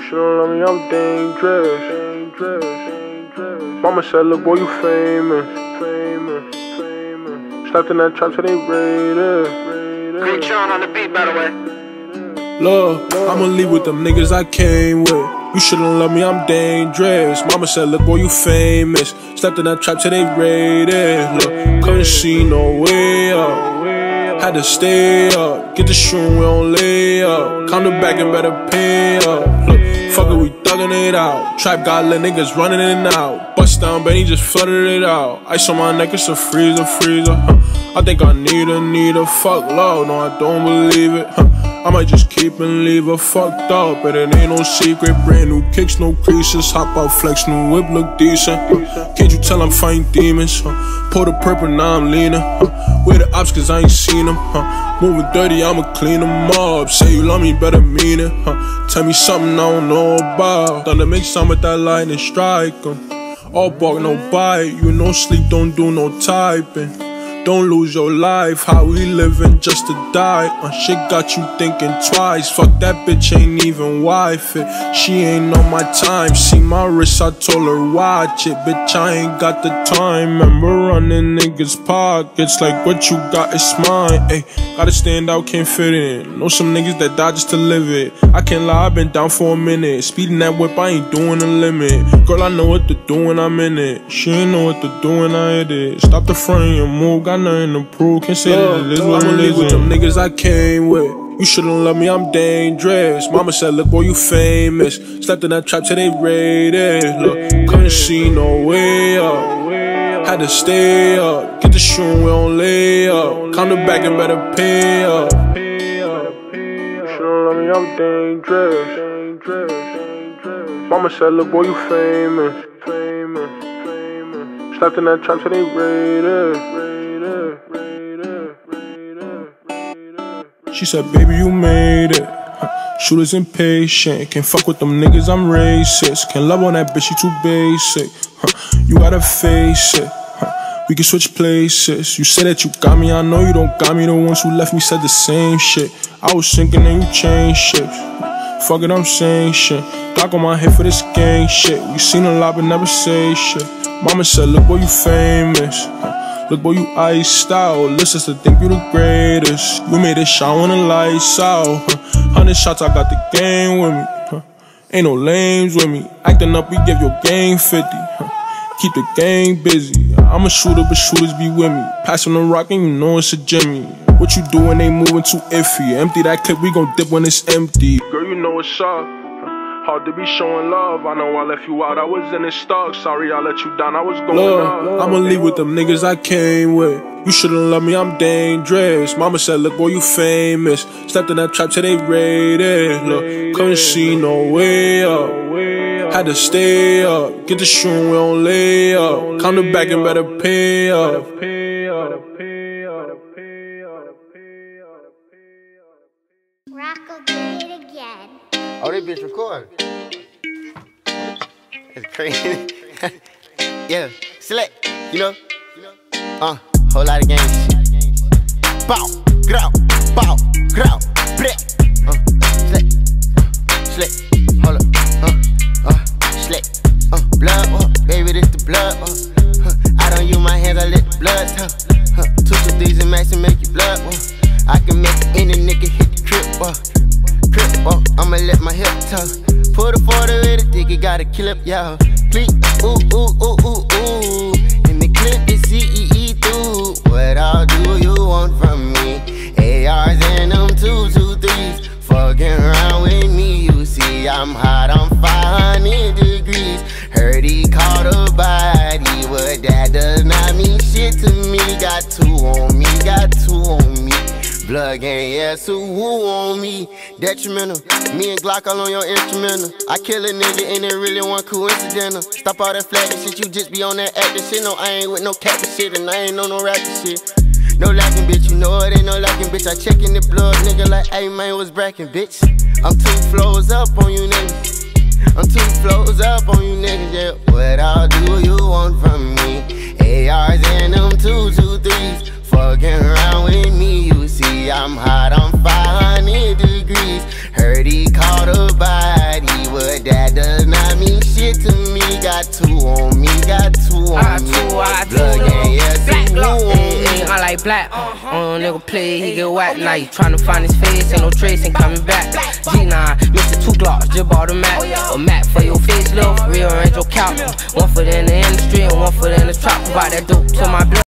She don't love me, I'm dangerous. Mama said, look boy, you famous. Slept in that trap till they raided. Great Sean on the beat, by the way. Look, I'ma leave with them niggas I came with. You shouldn't love me, I'm dangerous. Mama said, look boy, you famous. Slept in that trap till they raided. Look, couldn't see no way up. Had to stay up. Get the shroom, we don't lay up. Come to back and better pay up. Look, fuck it, we thuggin' it out. Trap got let niggas running in and out. Bust down, Benny just flooded it out. Ice on my neck, it's a freezer. I think I need a fuck love. No, I don't believe it. I might just keep and leave her fucked up, but it ain't no secret. Brand new kicks, no creases. Hop out, flex, new whip look decent. Can't you tell I'm fighting demons? Pour the purple, now I'm leaning. Where the ops, cause I ain't seen them. Moving dirty, I'ma clean them up. Say you love me, better mean it. Tell me something I don't know about. Done to make some with that lightning strike. All bark, no bite. You no sleep, don't do no typing. Don't lose your life, how we living just to die. Shit got you thinking twice. Fuck that bitch, ain't even wife it. She ain't on my time. See my wrist, I told her watch it. Bitch, I ain't got the time. Remember running niggas' pockets like what you got is mine. Ay, gotta stand out, can't fit in. Know some niggas that die just to live it. I can't lie, I been down for a minute. Speeding that whip, I ain't doing the limit. Girl, I know what to do when I'm in it. She ain't know what to do when I hit it. Stop the front and move. Got nothing to prove, can't say that it is what it is. With them niggas I came with. You shouldn't love me, I'm dangerous. Mama said, look boy, you famous. Slept in that trap till they raided. Look, couldn't see no way up. Had to stay up. Get the shroom, we don't lay up. Come to back and better pay up. You shouldn't love me, I'm dangerous. Mama said, look boy, you famous. Slept in that trap till they raided. She said, baby, you made it. Shooters impatient. Can't fuck with them niggas, I'm racist. Can't love on that bitch, she too basic. You gotta face it. We can switch places. You say that you got me, I know you don't got me. The ones who left me said the same shit. I was sinking and you changed shit. Fuck it, I'm saying shit. Glock on my head for this gang shit. We seen a lot but never say shit. Mama said, look boy, you famous. Look boy, you iced out. Listen to think you the greatest. You made it shine when the lights out. 100 shots, I got the game with me. Ain't no lames with me. Acting up, we give your game 50. Keep the gang busy. I'm a shooter, but shooters be with me. Passing the rock and you know it's a Jimmy. What you do when they moving too iffy? Empty that clip, we gon' dip when it's empty. Girl, you know it's up. Hard to be showing love. I know I left you out, I was in it stuck. Sorry I let you down, I was going up. I'ma leave with them niggas I came with. You shouldn't love me, I'm dangerous. Mama said, look boy, you famous. Slept in that trap till they raided. Look, couldn't see no way up. Had to stay up. Get the shroom, we don't lay up. Come to back and better pay up. Rocco did it again. Oh, this bitch recording. It's crazy. Yeah, select, you know. Whole lot of game shit. Bow, grow, break. Select, hold up, select, blood, baby, this the blood, I don't use my hands, I let the blood, two to these and max and make you blood, I can make any nigga hit the crib, I'ma let my hip tuck. Put a 40 with a dick, it got a clip, yo. Please, ooh. In the clip, it's CEE through. What all do you want from me? ARs and them 223s. Fucking around with me, you see I'm hot, I'm 500 degrees. Heard he caught a body, but that does not mean shit to me. Got two on me. Blood gang, yeah, so who on me? Detrimental, me and Glock all on your instrumental. I kill a nigga and it really one coincidental. Stop all that flagging shit, you just be on that acting shit. No, I ain't with no capping shit and I ain't on no rapping shit. No lacking, bitch, you know it ain't no lacking, bitch. I checkin' the blood, nigga, like, hey, man, what's brackin', bitch? I'm 2 flows up on you niggas. Yeah. What all do you want from me? ARs and them 223s. Fucking around with me, you see I'm hot, I'm 500 degrees. Heard he caught a body, but two on me, got two on me. Blood gang, yeah, two on me. I like black, nigga play, he get whacked. Now he tryna find his face, ain't no trace, ain't coming back. G9, Mr. 2 Glocks, just bought a Mac. A Mac for your face, love, rearrange your couch. One foot in the industry and one foot in the trap. Provide that dope to my blood.